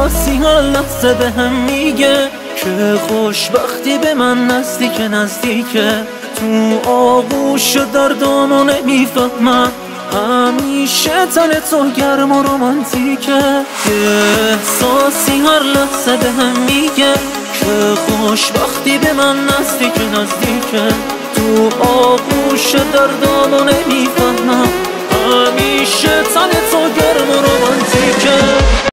احساسی هر لحظه به هم میگه که خوشبختی به من نزدیکه نزدیکه. تو آغوش دردامو نمیفهمم، همیشه تن تو گرم و رومانتیکه. یه احساسی هر لحظه به هم میگه که خوشبختی به من نزدیکه نزدیکه. تو آغوش دردامو نمیفهمم، همیشه تن تو گرم و رومانتیکه.